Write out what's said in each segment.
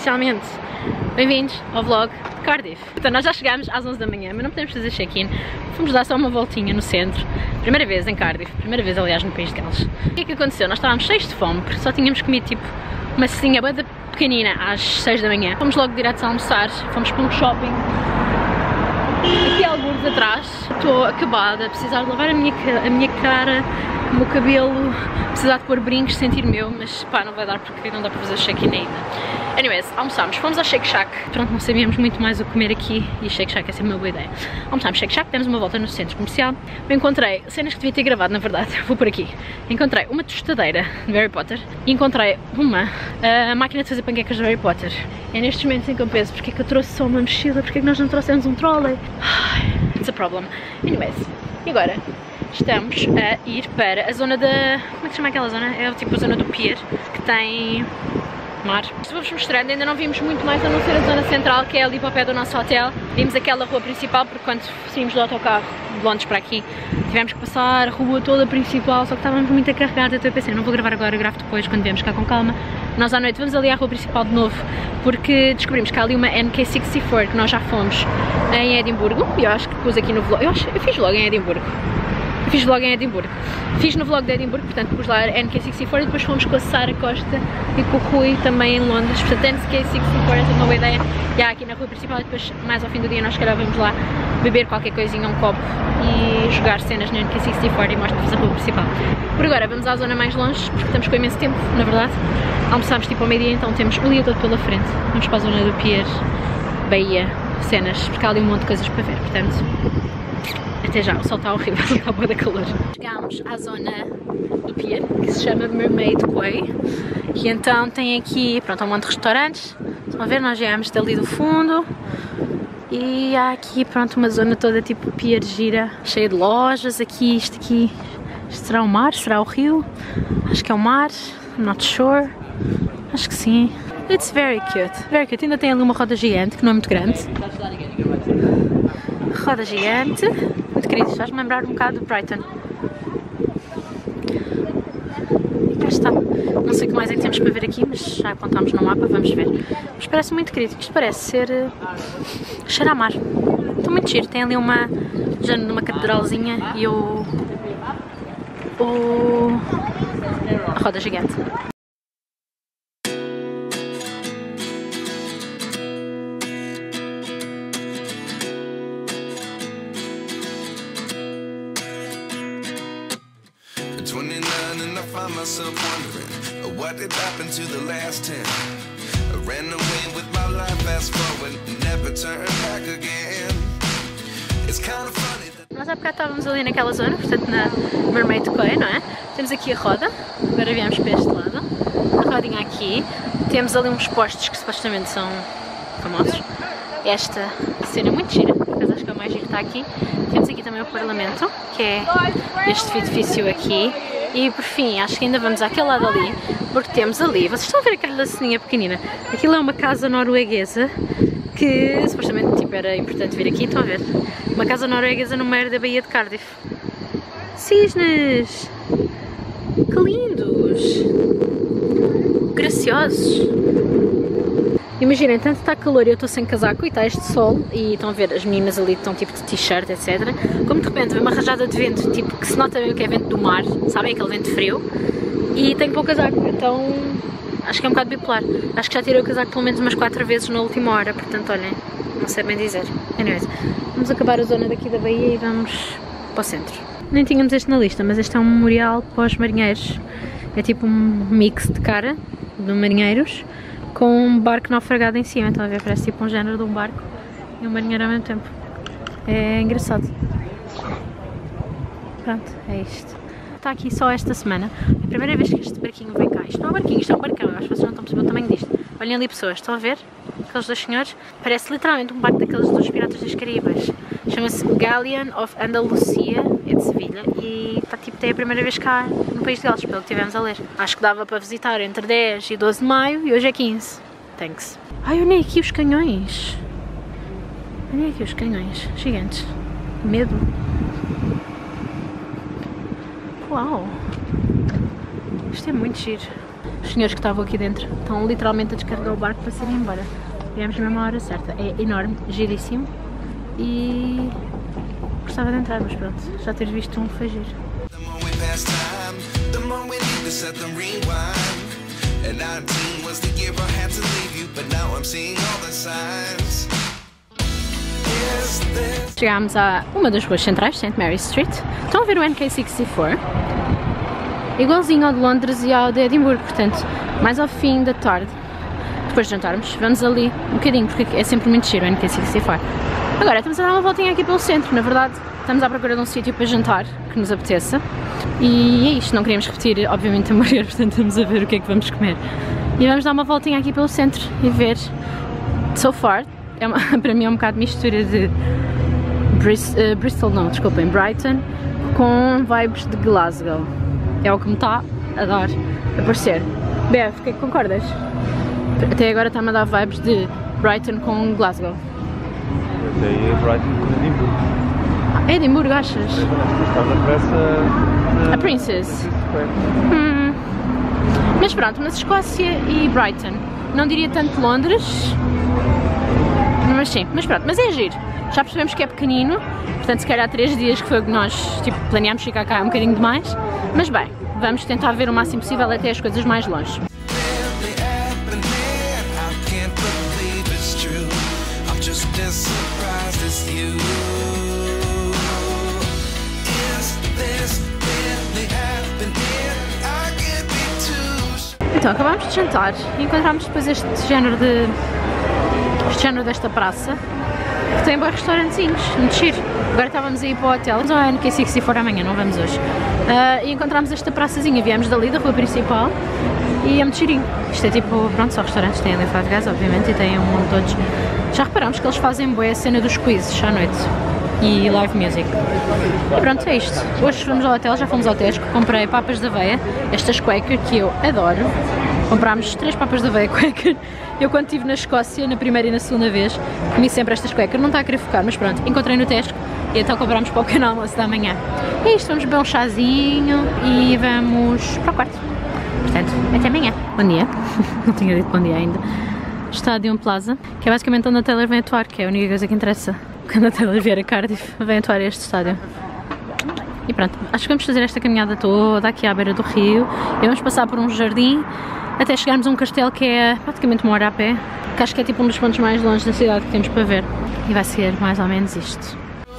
oficialmente. Bem-vindos ao vlog de Cardiff. Então nós já chegámos às 11 da manhã, mas não podemos fazer check-in. Fomos dar só uma voltinha no centro. Primeira vez em Cardiff, primeira vez aliás no país de Gales. O que é que aconteceu? Nós estávamos cheios de fome, porque só tínhamos comido tipo uma cecinha bem pequenina às 6 da manhã. Fomos logo direto a almoçar, fomos para um shopping. Aqui há alguns atrás, estou acabada, a precisar de lavar a minha cara, o meu cabelo, precisar de pôr brincos, sentir meu, mas pá, não vai dar porque não dá para fazer check-in ainda. Anyways, almoçámos, fomos ao Shake Shack, pronto, não sabíamos muito mais o que comer aqui e Shake Shack é sempre uma boa ideia. Almoçámos Shake Shack, demos uma volta no centro comercial, eu encontrei cenas que devia ter gravado, na verdade, vou por aqui. Encontrei uma tostadeira de Harry Potter e encontrei a máquina de fazer panquecas de Harry Potter. É nestes momentos em que eu penso, porque é que eu trouxe só uma mochila, porque é que nós não trouxemos um trolley? It's a problem. Anyways, e agora? Estamos a ir para a zona da... como é que se chama aquela zona? É tipo a zona do pier, que tem mar. Vou-vos mostrando, ainda não vimos muito mais a não ser a zona central, que é ali para o pé do nosso hotel. Vimos aquela rua principal, porque quando saímos do autocarro de Londres para aqui, tivemos que passar a rua toda principal, só que estávamos muito carregados, então eu pensei, não vou gravar agora, eu gravo depois, quando viemos cá com calma. Nós à noite vamos ali à rua principal de novo, porque descobrimos que há ali uma NK64, que nós já fomos em Edimburgo, e eu acho que pus aqui no vlog, eu fiz vlog em Edimburgo. Fiz vlog em Edimburgo. Fiz no vlog de Edimburgo, portanto pus lá NK64 e depois fomos com a Sara Costa e com o Rui também em Londres. Portanto, NK64 é uma boa ideia. E há aqui na rua principal e depois mais ao fim do dia nós se calhar vamos lá beber qualquer coisinha, um copo e jogar cenas no NK64 e mostro-vos a rua principal. Por agora vamos à zona mais longe, porque estamos com imenso tempo, na verdade. Almoçámos tipo ao meio-dia, então temos o dia todo pela frente. Vamos para a zona do pier, Bahia, cenas, porque há ali um monte de coisas para ver, portanto... Até já, o sol está horrível, está boa da calor. Chegámos à zona do pier, que se chama Mermaid Quay. E então tem aqui, pronto, um monte de restaurantes. Estão a ver, nós viemos dali do fundo. E há aqui, pronto, uma zona toda tipo pier gira, cheia de lojas. Aqui, isto será o mar? Será o rio? Acho que é o mar, I'm not sure. Acho que sim. It's very cute, very cute. Ainda tem ali uma roda gigante, que não é muito grande. Roda gigante, muito querido, faz-me lembrar um bocado do Brighton. E cá está. Não sei o que mais é que temos para ver aqui, mas já apontámos no mapa, vamos ver. Mas parece muito querido, isto parece ser cheiro a mar. Está muito giro, tem ali uma catedralzinha e a roda gigante. Myself wondering what did happen to the last 10. I ran away with my life, fast forward, never turn back again. It's kind of funny. Nós há bocado estávamos ali naquela zona, portanto na Mermaid Quay, não é? Temos aqui a roda, agora viemos para este lado, a rodinha aqui, temos ali uns postos que supostamente são famosos. Esta cena é muito gira, porque acho que é o mais giro que está aqui. Temos aqui também o Parlamento, que é este edifício aqui. E por fim, acho que ainda vamos àquele lado ali, porque temos ali, vocês estão a ver aquela ceninha pequenina? Aquilo é uma casa norueguesa que supostamente tipo, era importante vir aqui, estão a ver? Uma casa norueguesa no meio da Baía de Cardiff. Cisnes! Que lindos! Graciosos! Imaginem, tanto está calor e eu estou sem casaco e está este sol e estão a ver, as meninas ali estão tipo de t-shirt, etc. Como de repente vem uma rajada de vento, tipo, que se nota bem que é vento do mar, sabem? Aquele vento frio. E tenho pouco casaco, então acho que é um bocado bipolar. Acho que já tirei o casaco pelo menos umas 4 vezes na última hora, portanto, olhem, não sei bem dizer. Anyways, vamos acabar a zona daqui da Bahia e vamos para o centro. Nem tínhamos este na lista, mas este é um memorial para os marinheiros. É tipo um mix de cara de marinheiros com um barco naufragado em cima, estão a ver? Parece tipo um género de um barco e um marinheiro ao mesmo tempo. É engraçado. Pronto, é isto. Está aqui só esta semana. É a primeira vez que este barquinho vem cá. Isto não é um barquinho, isto é um barcão. Acho que vocês não estão a perceber o tamanho disto. Olhem ali pessoas, estão a ver? Aqueles dois senhores. Parece literalmente um barco daqueles dos Piratas das Caraíbas. Chama-se Galleon of Andalucia, é de Sevilha. E está tipo, é a primeira vez cá no país de Gales, pelo que tivemos a ler. Acho que dava para visitar entre 10 e 12 de maio e hoje é 15. Thanks. Ai, olhem aqui os canhões. Olhem aqui os canhões. Gigantes. Medo. Uau. Isto é muito giro. Os senhores que estavam aqui dentro estão literalmente a descarregar o barco para se ir embora. Viemos mesmo à hora certa. É enorme, giríssimo e gostava de entrar, mas pronto, já ter visto um foi giro. Chegámos a uma das ruas centrais, St. Mary Street. Estão a ver o NK64? Igualzinho ao de Londres e ao de Edimburgo, portanto, mais ao fim da tarde, depois de jantarmos, vamos ali um bocadinho, porque é sempre muito giro o NK64. Agora, estamos a dar uma voltinha aqui pelo centro, na verdade, estamos à procura de um sítio para jantar, que nos apeteça. E é isto, não queríamos repetir, obviamente, a hambúrguer, portanto, vamos a ver o que é que vamos comer. E vamos dar uma voltinha aqui pelo centro e ver, so far, para mim é um bocado mistura de Bristol, não, desculpem, Brighton, com vibes de Glasgow. É o que me está a dar a parecer. Bev, o que é que concordas? Até agora está-me a dar vibes de Brighton com Glasgow. Até aí é Brighton com Edimburgo. Ah, Edimburgo, achas? Estás a pressa A Princess. Mas pronto, mas Escócia e Brighton. Não diria tanto Londres. Mas sim, mas pronto, mas é giro. Já percebemos que é pequenino, portanto se calhar há 3 dias que foi o que nós planeámos ficar cá um bocadinho demais. Mas bem, vamos tentar ver o máximo possível até as coisas mais longe. Então acabámos de jantar e encontramos depois este género desta praça, que tem bons restaurantezinhos, muito giro. Agora estávamos a ir para o hotel, vamos ao NK64 amanhã, não vamos hoje. E encontramos esta praçazinha, viemos dali da rua principal e é muito girinho. Isto é tipo, pronto, só restaurantes, tem ali Five Guys, obviamente, e tem um monte de todos. Já reparamos que eles fazem boa a cena dos quizzes à noite e live music. E pronto, é isto. Hoje fomos ao hotel, já fomos ao Tesco, comprei papas de aveia, estas Quaker que eu adoro. Comprámos 3 papas de aveia Quaker. Eu quando estive na Escócia, na primeira e na segunda vez, comi sempre estas Quaker, não está a querer focar, mas pronto, encontrei no Tesco e então comprámos para o pequeno almoço da manhã. E é isto, vamos beber um chazinho e vamos para o quarto. Portanto, até amanhã. Bom dia. Não tinha dito bom dia ainda. Estádio Plaza, que é basicamente onde a Taylor vem atuar, que é a única coisa que interessa. Quando a Taylor vier a Cardiff, vem atuar a este estádio. E pronto, acho que vamos fazer esta caminhada toda aqui à beira do rio e vamos passar por um jardim até chegarmos a um castelo que é praticamente 1 hora a pé, que acho que é tipo um dos pontos mais longe da cidade que temos para ver. E vai ser mais ou menos isto.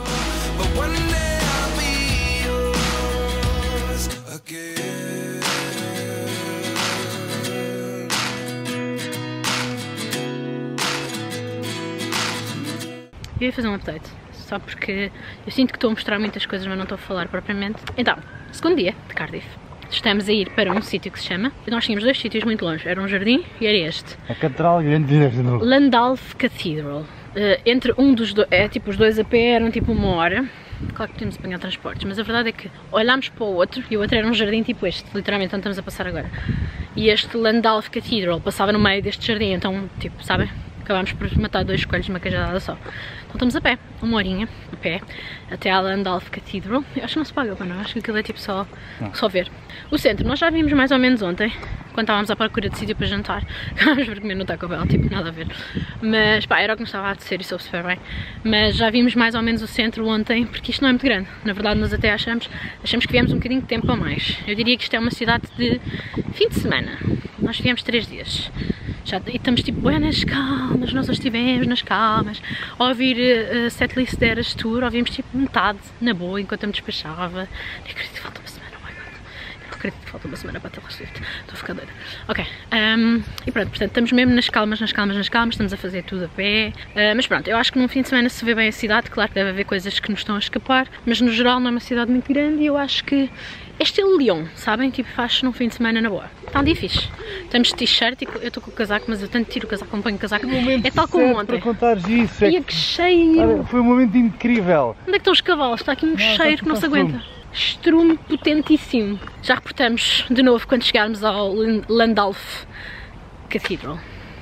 Eu ia fazer um update, só porque eu sinto que estou a mostrar muitas coisas, mas não estou a falar propriamente. Então, segundo dia de Cardiff. Estamos a ir para um sítio que se chama... Nós tínhamos 2 sítios muito longe, era um jardim e era este. A Catedral Grande de novo. Landulph Cathedral. Entre um dos dois, tipo os dois a pé eram tipo 1 hora. Claro que podíamos apanhar transportes, mas a verdade é que olhámos para o outro e o outro era um jardim tipo este, literalmente onde estamos a passar agora. E este Landulph Cathedral passava no meio deste jardim, então tipo, sabem? Acabámos por matar 2 coelhos numa cajadada só. Então estamos a pé, 1 horinha a pé, até à Landulph Cathedral. Eu acho que não se paga, não, acho que aquilo é tipo só ver. O centro, nós já vimos mais ou menos ontem, quando estávamos à procura de sítio para jantar. Acabámos por comer no Taco Bell, tipo, nada a ver. Mas pá, era o que nos estava a apetecer e soube super bem. Mas já vimos mais ou menos o centro ontem, porque isto não é muito grande. Na verdade nós até achamos que viemos um bocadinho de tempo a mais. Eu diria que isto é uma cidade de fim de semana. Nós viemos 3 dias. E estamos tipo, bem nas calmas, nós estivemos nas calmas, a ouvir setlist de Eras Tour, ouvimos tipo metade, na boa, enquanto eu me despachava. Nem acredito que falta uma semana, oh my god. Não acredito que falta uma semana para a Taylor Swift, estou a ficar doida. Ok, e pronto, portanto estamos mesmo nas calmas, estamos a fazer tudo a pé. Mas pronto, eu acho que num fim de semana se vê bem a cidade, claro que deve haver coisas que nos estão a escapar, mas no geral não é uma cidade muito grande e eu acho que é estilo Lyon, sabem? Tipo, faz num fim de semana na boa. Está um dia fixe. Estamos de t-shirt e eu estou com o casaco, mas eu tanto tiro o casaco como ponho o casaco. É tal como ontem. Para contares isso. E que cheiro! Foi um momento incrível. Onde é que estão os cavalos? Está aqui um cheiro que não se aguenta. Estrume potentíssimo. Já reportamos de novo quando chegarmos ao Landulph Cathedral.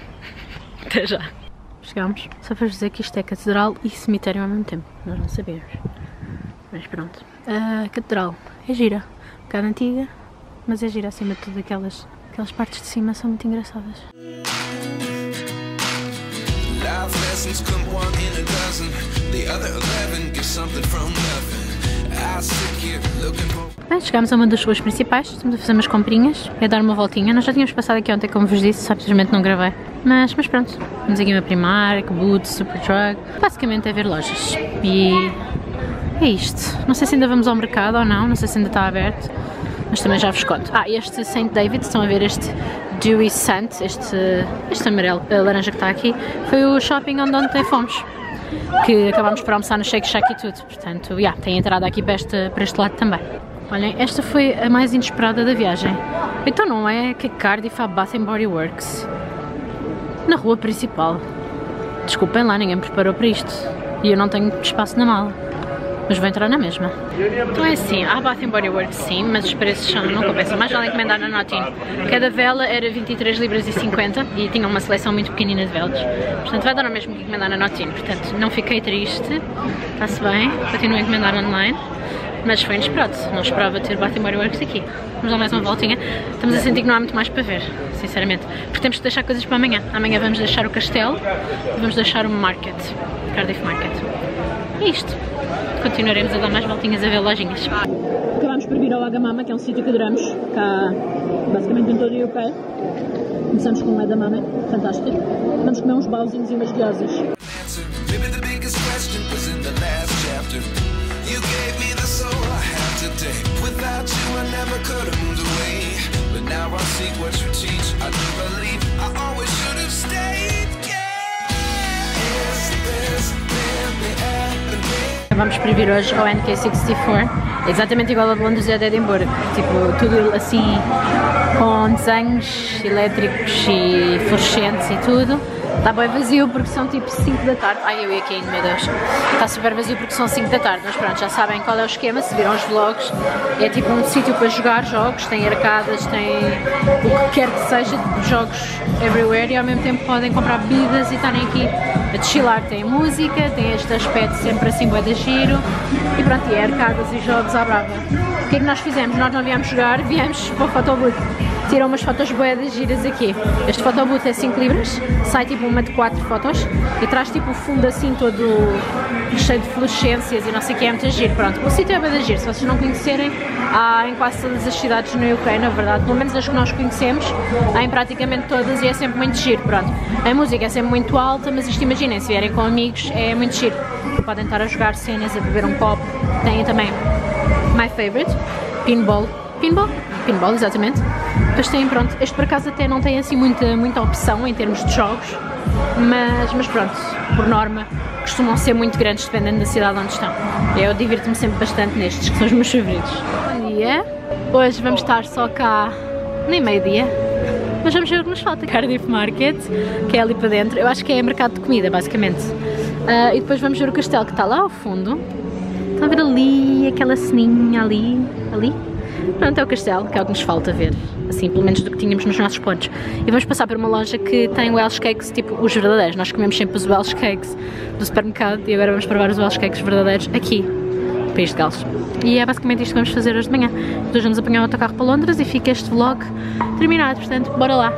Até já. Chegámos. Só para dizer que isto é catedral e cemitério ao mesmo tempo. Nós não sabemos. Mas pronto. A catedral é gira. Um bocado antiga, mas é gira acima de tudo aquelas Aquelas partes de cima são muito engraçadas. Life lessons come one in a dozen. The other 11 get something from nothing. I sit here looking for. Bem, chegámos a uma das ruas principais, estamos a fazer umas comprinhas e a dar uma voltinha. Nós já tínhamos passado aqui ontem, como vos disse, só simplesmente não gravei. Mas pronto, vamos aqui uma Primark, Boots, Superdrug. Basicamente é ver lojas. E é isto. Não sei se ainda vamos ao mercado ou não sei se ainda está aberto, mas também já vos conto. Ah, este St. David, estão a ver este Dewy Scent, este amarelo, laranja que está aqui, foi o shopping onde ontem fomos. Que acabámos por almoçar no Shake Shack e tudo, portanto, tem entrada aqui para este lado também. Olhem, esta foi a mais inesperada da viagem. Então não é que Cardiff há Bath & Body Works na rua principal. Desculpem lá, ninguém me preparou para isto. E eu não tenho espaço na mala. Mas vou entrar na mesma. Então é assim, há Bath & Body Works sim, mas os preços não compensam. Mais vale encomendar na Notin. Cada vela era 23 libras e 50 e tinha uma seleção muito pequenina de velas. Portanto vai dar o mesmo que encomendar na Notin. Portanto não fiquei triste, está-se bem, continuo a encomendar online. Mas foi inesperado, não esperava ter Bath & Body Works aqui. Vamos dar mais uma voltinha. Estamos a sentir que não há muito mais para ver, sinceramente. Porque temos que deixar coisas para amanhã. Amanhã vamos deixar o castelo e vamos deixar o Market, Cardiff Market. É isto. Continuaremos a dar mais voltinhas a ver lojinhas. Acabámos por vir ao Wagamama, que é um sítio que adoramos, cá basicamente em todo o UK. Começamos com o Edamame, fantástico. Vamos comer uns bauzinhos e umas guiosas. Vamos para vir hoje ao NK64, exatamente igual ao de Londres e ao de Edimburgo, tipo tudo assim com desenhos elétricos e fluorescentes e tudo. Está bem vazio porque são tipo 5 da tarde, ai eu ia aqui ainda, meu Deus, está super vazio porque são 5 da tarde, mas pronto, já sabem qual é o esquema, se viram os vlogs, é tipo um sítio para jogar jogos, tem arcadas, tem o que quer que seja, jogos everywhere e ao mesmo tempo podem comprar bebidas e estarem aqui a chilar, tem música, tem este aspecto sempre assim bué de giro e pronto, e é arcadas e jogos à brava. O que é que nós fizemos? Nós não viemos jogar, viemos para o photobooth. Tiram umas fotos bué de giras aqui. Este photobooth é 5 libras, sai tipo uma de 4 fotos e traz tipo o fundo assim todo cheio de fluorescências e não sei o que, é muito giro. Pronto, o sítio é bué de giro, se vocês não conhecerem, há em quase todas as cidades no UK, na verdade, pelo menos as que nós conhecemos, há em praticamente todas e é sempre muito giro, pronto. A música é sempre muito alta, mas isto imaginem, se vierem com amigos é muito giro. Podem estar a jogar cenas, a beber um copo, tem também my favorite, pinball, exatamente. Depois tem, pronto, este por acaso até não tem assim muita opção em termos de jogos, mas pronto, por norma costumam ser muito grandes dependendo da cidade onde estão. Eu divirto-me sempre bastante nestes, que são os meus favoritos. Bom dia, hoje vamos estar só cá nem meio-dia, mas vamos ver o que nos falta. Cardiff Market, que é ali para dentro, eu acho que é mercado de comida basicamente. E depois vamos ver o castelo que está lá ao fundo. Estão a ver ali, aquela ceninha ali? Pronto, é o castelo, que é o que nos falta ver, assim, pelo menos do que tínhamos nos nossos pontos. E vamos passar por uma loja que tem Welsh Cakes, tipo os verdadeiros. Nós comemos sempre os Welsh Cakes do supermercado e agora vamos provar os Welsh Cakes verdadeiros aqui, no País de Gales. E é basicamente isto que vamos fazer hoje de manhã. Depois vamos apanhar o autocarro para Londres e fica este vlog terminado, portanto, bora lá.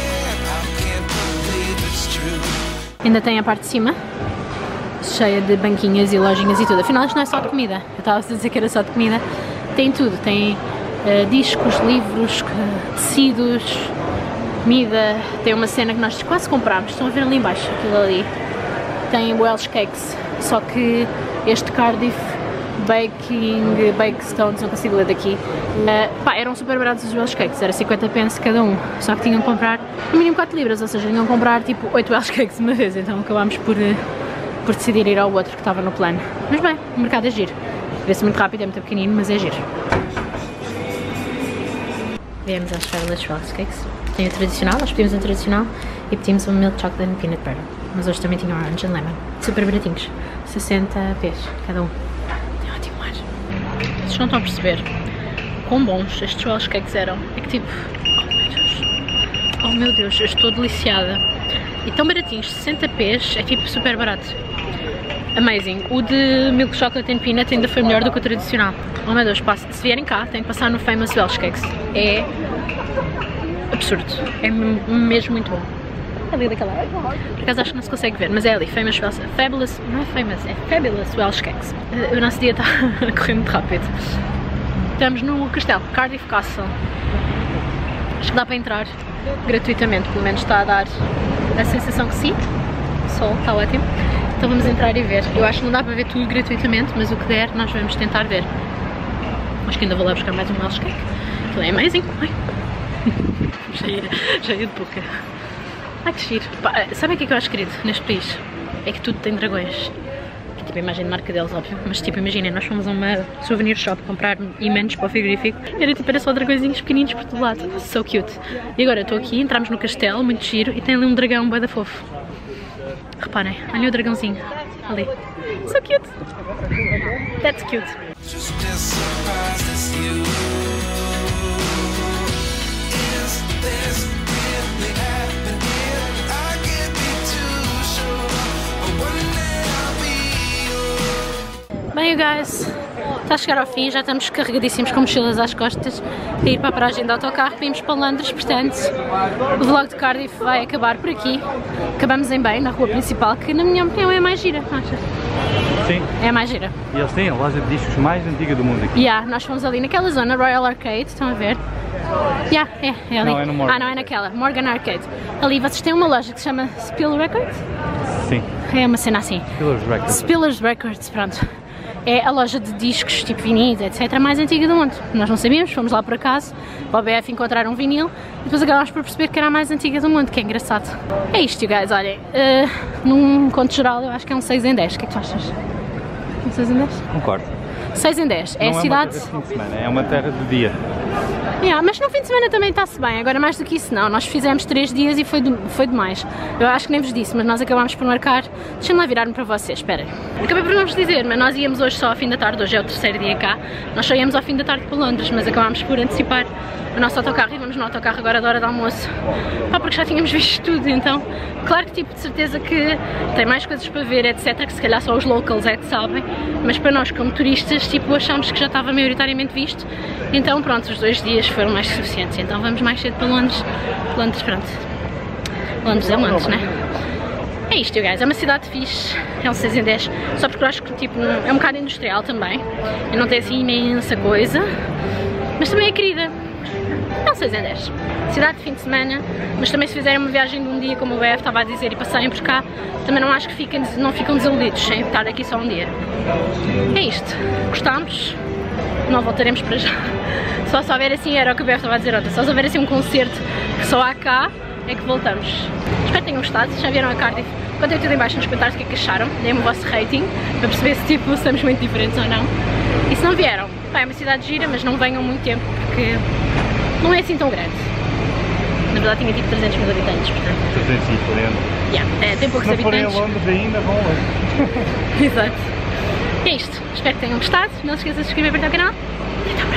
Ainda tem a parte de cima, cheia de banquinhas e lojinhas e tudo. Afinal isto não é só de comida, eu estava a dizer que era só de comida. Tem tudo, tem discos, livros, tecidos, comida, tem uma cena que nós quase comprámos, estão a ver ali embaixo, aquilo ali. Tem Welsh Cakes, só que este Cardiff Bakestones, não consigo ler daqui, eram super baratos os Welsh Cakes, era 50 pence cada um, só que tinham que comprar no mínimo 4 libras, ou seja, tinham que comprar tipo 8 Welsh Cakes uma vez, então acabámos por decidir ir ao outro que estava no plano. Mas bem, o mercado é giro. Vê-se muito rápido, é muito pequenino, mas é giro. Viemos às Charlotte's Welsh Cakes. Tem o tradicional, nós pedimos um tradicional e pedimos um milk chocolate and peanut butter. Mas hoje também tinha orange and lemon. Super baratinhos. 60 p's cada um. Tem ótimo ar. Vocês não estão a perceber quão bons estes Welsh Cakes eram. É que tipo... Oh meu Deus, eu estou deliciada. E tão baratinhos, 60 p's, é tipo super barato. Amazing. O de milk chocolate and peanut ainda foi melhor do que o tradicional. Oh meu Deus, se vierem cá, têm que passar no Famous Welsh Cakes. É absurdo. É mesmo muito bom. É ali daquela área. Por acaso acho que não se consegue ver, mas é ali. Fabulous, não é famous, é Fabulous Welsh Cakes. O nosso dia está a correr muito rápido. Estamos no castelo, Cardiff Castle. Acho que dá para entrar gratuitamente, pelo menos está a dar a sensação que sim. O sol está ótimo. Então vamos entrar e ver. Eu acho que não dá para ver tudo gratuitamente, mas o que der nós vamos tentar ver. Acho que ainda vou lá buscar mais um Welsh Cake. Aquilo é amazing. Ai. já ia de boca. Ai que giro. Sabem o que é que eu acho querido neste país? É que tudo tem dragões. Que tipo a imagem de marca deles, óbvio. Mas tipo, imaginem, nós fomos a uma souvenir shop comprar imãs para o frigorífico. Era só dragõezinhos pequeninos por todo lado. So cute. E agora estou aqui, entramos no castelo, muito giro, e tem ali um dragão bué da fofo. Reparem, olha o dragãozinho. Ali. So cute. That's cute. Just as surprised as you. Is this really happening? I can't be too sure, but one day I'll be yours. Bem, you guys, está a chegar ao fim, já estamos carregadíssimos com mochilas às costas a ir para a paragem de autocarro, vimos para Londres, portanto o vlog de Cardiff vai acabar por aqui. Acabamos em bem, na rua principal, que na minha opinião é a mais gira, não achas? Sim. É a mais gira. E eles têm a loja de discos mais antiga do mundo aqui. Nós fomos ali naquela zona, Royal Arcade, estão a ver? É ali. Não, é no Morgan. Não é naquela, Morgan Arcade. Ali vocês têm uma loja que se chama Spill Records? Sim. É uma cena assim. Spillers Records. Spillers Records, pronto. É a loja de discos, tipo vinis, etc, mais antiga do mundo. Nós não sabíamos, fomos lá por acaso, para o BF encontrar um vinil, e depois acabámos por perceber que era a mais antiga do mundo, que é engraçado. É isto, you guys, olhem, num conto geral eu acho que é um 6 em 10, o que é que tu achas? Um 6 em 10? Concordo. 6 em 10, é a cidade... Não é uma terra de fim de semana, é uma terra de dia. Mas no fim de semana também está-se bem, agora mais do que isso não, nós fizemos 3 dias e foi demais. Eu acho que nem vos disse, mas nós acabámos por marcar, deixem-me lá virar-me para vocês, esperem. Acabei por não vos dizer, mas nós íamos hoje só ao fim da tarde, hoje é o 3º dia cá, nós só íamos ao fim da tarde para Londres, mas acabámos por antecipar o nosso autocarro e vamos no autocarro agora da hora do almoço, porque já tínhamos visto tudo, então, claro que tipo de certeza que tem mais coisas para ver, etc, que se calhar só os locals é que sabem, mas para nós como turistas, tipo, achamos que já estava maioritariamente visto, então pronto, os 2 dias foram mais que suficientes, então vamos mais cedo para Londres, pronto, Londres é Londres, né? É isto, guys, é uma cidade fixe, é um 6 em 10, só porque eu acho que tipo, é um bocado industrial também, e não tem assim imensa coisa, mas também é querida, é um 6 em 10. Cidade de fim de semana, mas também se fizerem uma viagem de um dia, como o BF estava a dizer, e passarem por cá, também não acho que não ficam desiludidos sem estar aqui só um dia. É isto, gostámos, não voltaremos para já. Só se houver assim, era o que o BF estava a dizer ontem, só se houver assim um concerto que só há cá, é que voltamos. Espero que tenham gostado, se já vieram a Cardiff, contem tudo em baixo nos comentários o que é que acharam, deem-me o vosso rating, para perceber se tipo, estamos muito diferentes ou não. E se não vieram, pá, é uma cidade gira, mas não venham muito tempo, porque não é assim tão grande. Na verdade tinha tipo 300 mil habitantes, portanto. 340. Tem poucos habitantes. Se não forem a habitantes. Londres ainda, vão longe. Exato. É isto. Espero que tenham gostado. Não se esqueçam de se inscrever para o canal. E até